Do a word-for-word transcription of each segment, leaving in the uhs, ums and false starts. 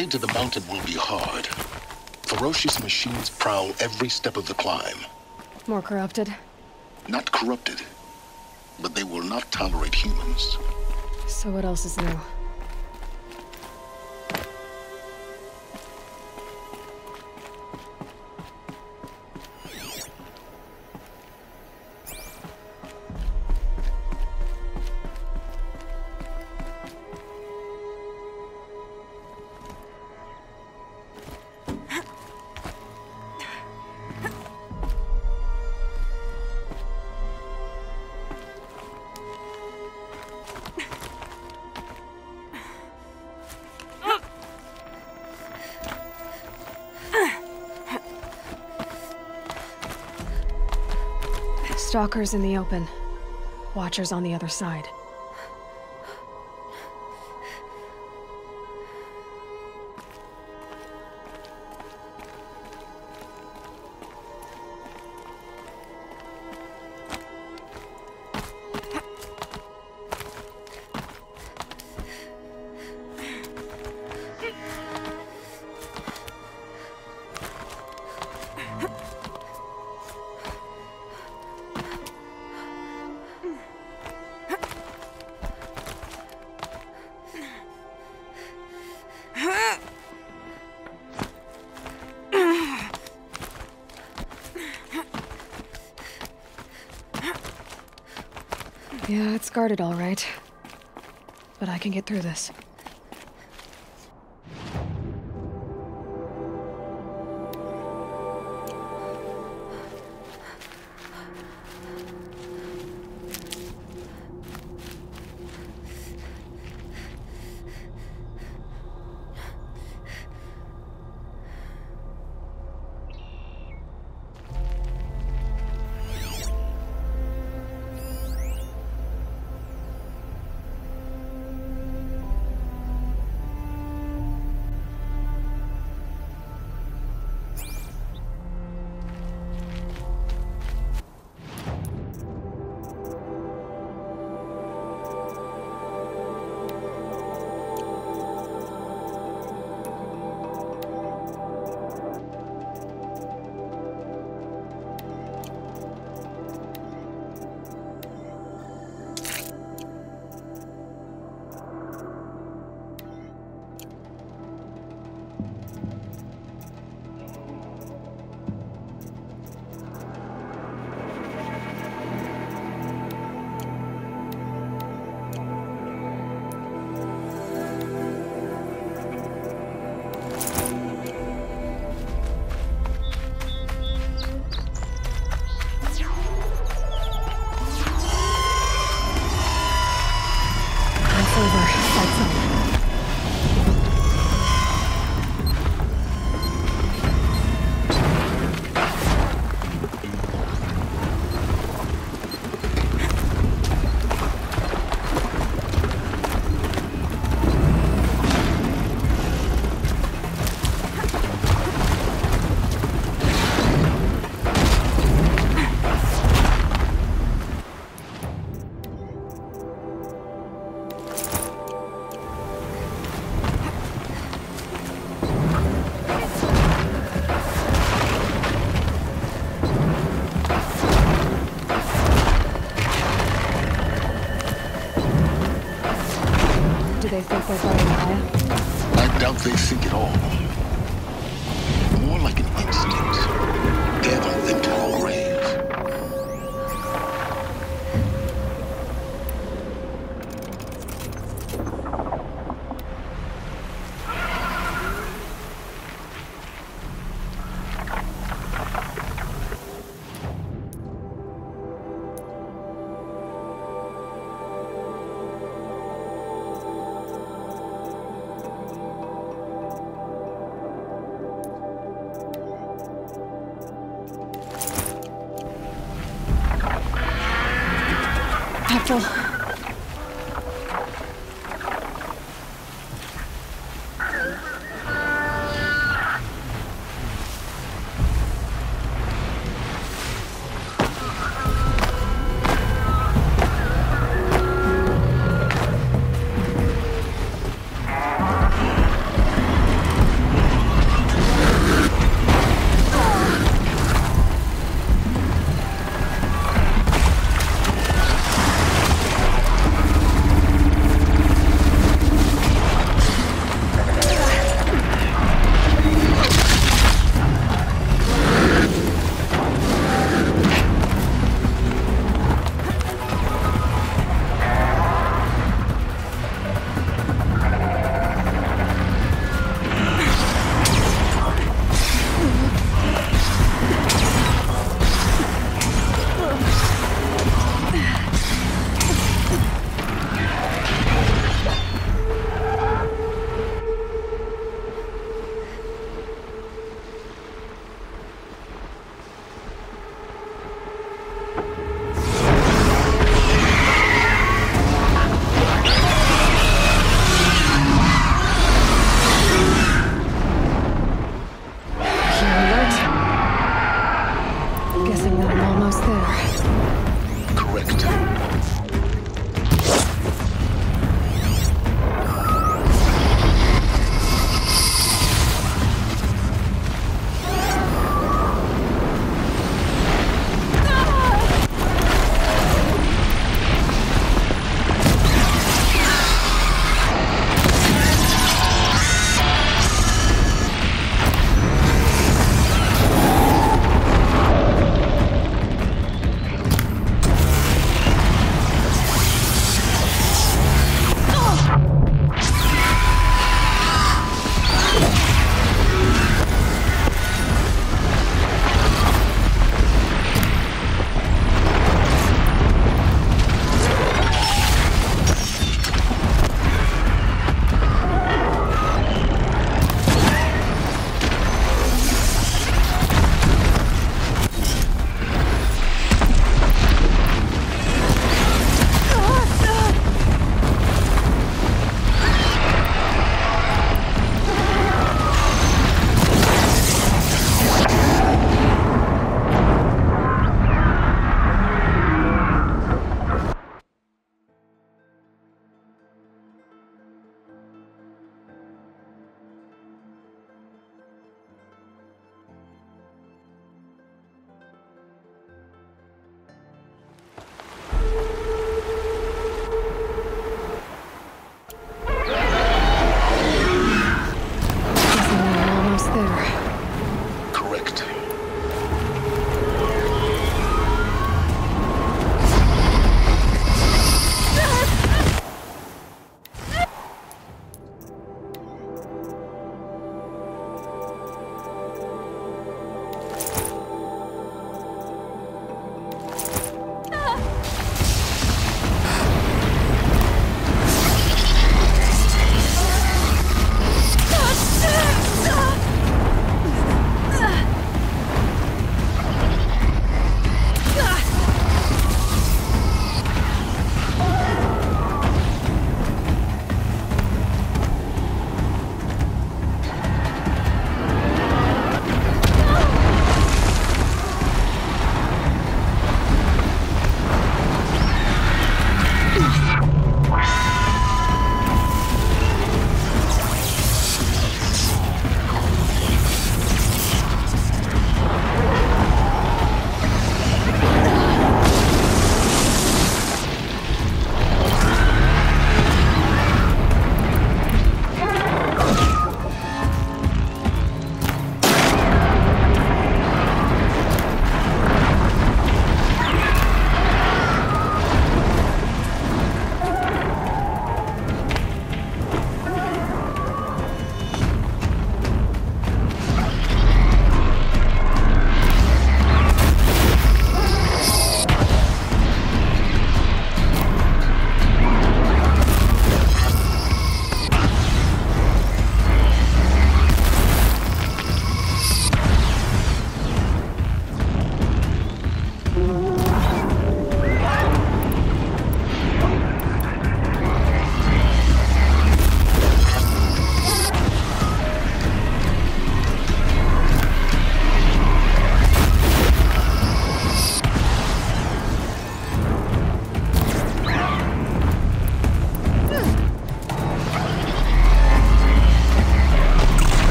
way to the mountain will be hard. Ferocious machines prowl every step of the climb. More corrupted? Not corrupted, but they will not tolerate humans. So what else is new? Stalkers in the open. Watchers on the other side. Yeah, it's guarded all right. But I can get through this. They think they're going higher? I doubt they think at all. More like an instinct. Gathering them to our grave. Petrol.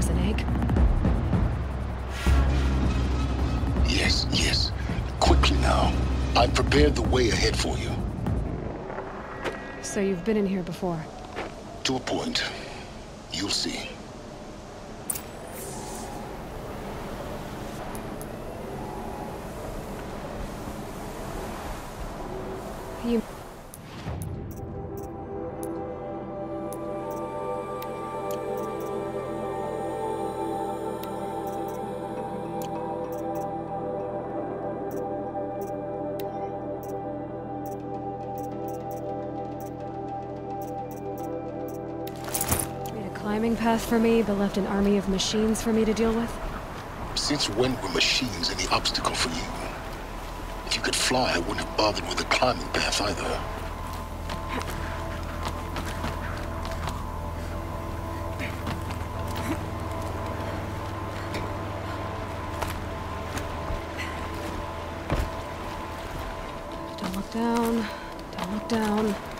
doesn't ache. Yes, yes. Quickly now. I've prepared the way ahead for you. So you've been in here before? To a point. You'll see. You... Climbing path for me, but left an army of machines for me to deal with? Since when were machines any obstacle for you? If you could fly, I wouldn't have bothered with the climbing path either. Don't look down. Don't look down.